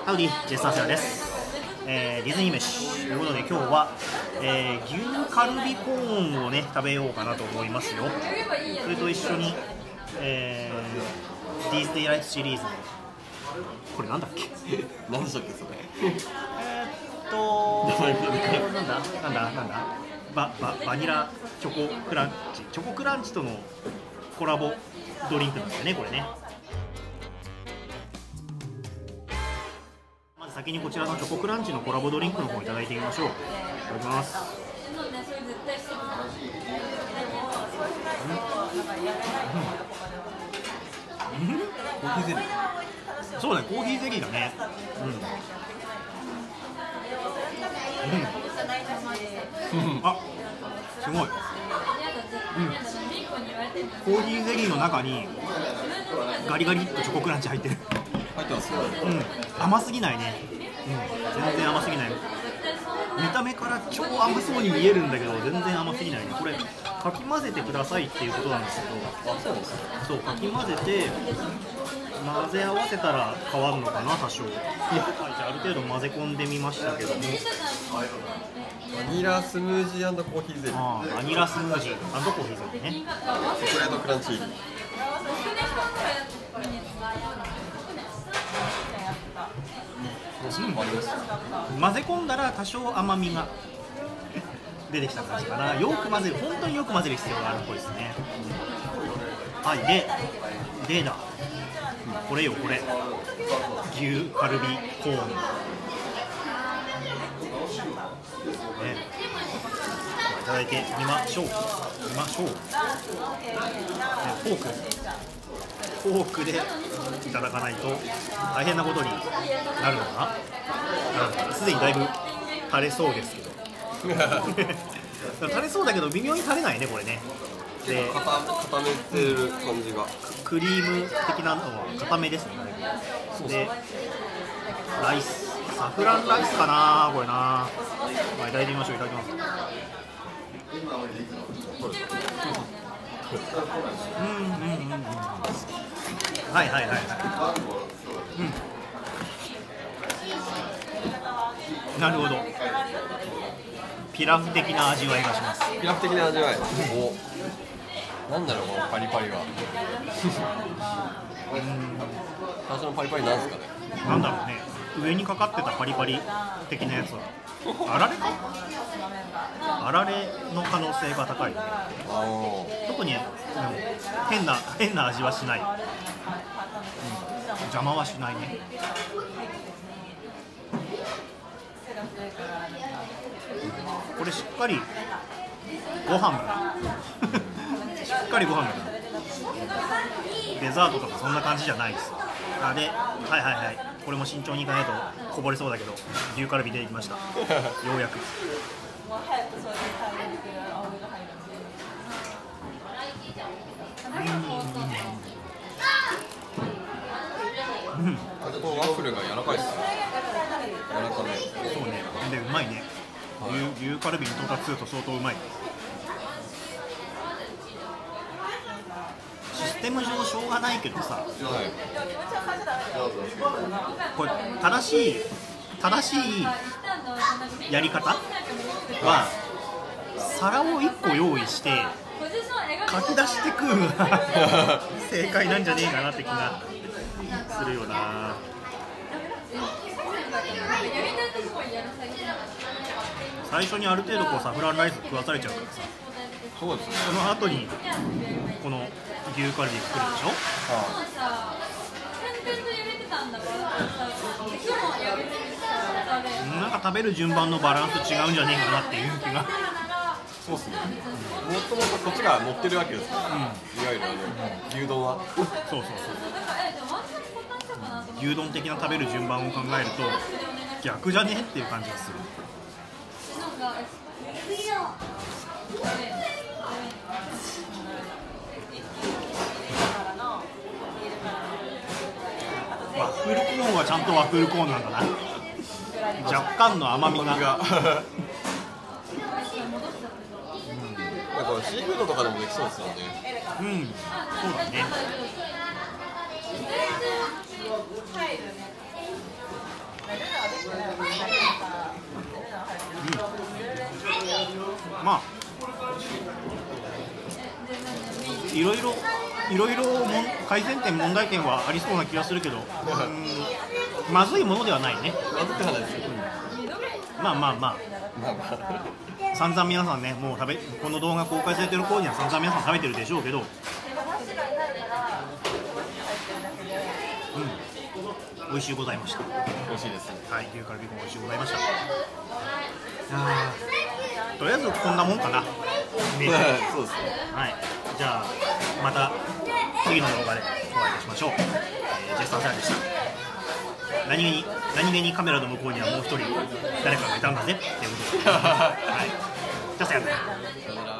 ハウディ、ジェスターセラです。ディズニー飯ということで今日は、牛カルビコーンをね食べようかなと思いますよ。それと一緒に、ディズニーライツシリーズのこれなんだっけ何でしたっけそれなんだバニラチョコクランチとのコラボドリンクなんだよねこれね。まず先にこちらのチョコクランチのコラボドリンクの方をいただいてみましょう。いただきます。 コーヒーゼリー。 そうだね、コーヒーゼリーだね。あ、すごい。コーヒーゼリーの中にガリガリっとチョコクランチ入ってる。 入ってますよ。 甘すぎないね。全然甘すぎない。見た目から超甘そうに見えるんだけど全然甘すぎないね。これかき混ぜてくださいっていうことなんですけど、 あ、そうなんですね。 そうかき混ぜて混ぜ合わせたら変わるのかな多少。はい、じゃあある程度混ぜ込んでみましたけども、 バニラスムージー&コーヒーゼリー。 バニラスムージー&コーヒーゼリーね。 チョコレートクランチ入り。 混ぜ込んだら多少甘みが出てきた感じかな。よく混ぜる、本当によく混ぜる必要があるっぽいですね。はい、でだ、これよこれ、牛カルビコーン、いただいてみましょう。フォークでいただかないと大変なことになるのかな。すでにだいぶ垂れそうですけど垂れそうだけど微妙に垂れないねこれね。で固めてる感じが、 クリーム的なのは固めですね。でライス、サフランライスかなこれな。まあ、いただいてみましょう。いただきます。はいはいはいはい、なるほど。ピラフ的な味わいがします。 ピラフ的な味わい。お、なんだろうこのパリパリは。最初のパリパリなんですかね。 なんだろうね。上にかかってたパリパリ的なやつはあられか。あられの可能性が高いね。特にでも変な味はしない。邪魔はしないね。これしっかりご飯だなしっかりご飯だな。デザートとかそんな感じじゃないです。で、はいこれも慎重にいかないとこぼれそうだけど牛カルビ出てきましたようやく。 このワッフルが柔らかいですね。柔らかめ。 そうね。でうまいね。牛カルビに到達すると相当うまい。システム上しょうがないけどさ、これ正しいやり方は皿を1個用意してかき出して食うのが正解なんじゃねえかなって気がするよな。最初にある程度こうサフランライス食わされちゃうからさ。 そうですね。 その後にこの牛カルビ作るでしょ。なんか食べる順番のバランス違うんじゃねえかなっていう気が。 そうですね。もともとこっちが乗ってるわけですから、いわゆる牛丼は。 そう牛丼的な食べる順番を考えると逆じゃねえっていう感じがする。ワッフルコーンはちゃんとワッフルコーンなんだな。若干の甘みがなんかシーフードとかでもできそうですよね。 そうだね。 まあいろいろ改善点問題点はありそうな気がするけど、まずいものではないね。 まずくはないですよ。 まあまあまあまあまあ散々皆さんね、もうこの動画公開されてる頃には散々皆さん食べてるでしょうけど、美味しゅうございました。 美味しいです。 はい、牛カルビコン美味しゅうございました。とりあえずこんなもんかな。 そうですね。 はい、じゃあまた次の動画でお会いいたしましょう。ジェスターさんでした。何気にカメラの向こうにはもう一人誰かがいたんだぜっていうことで、はい、じゃあさよなら。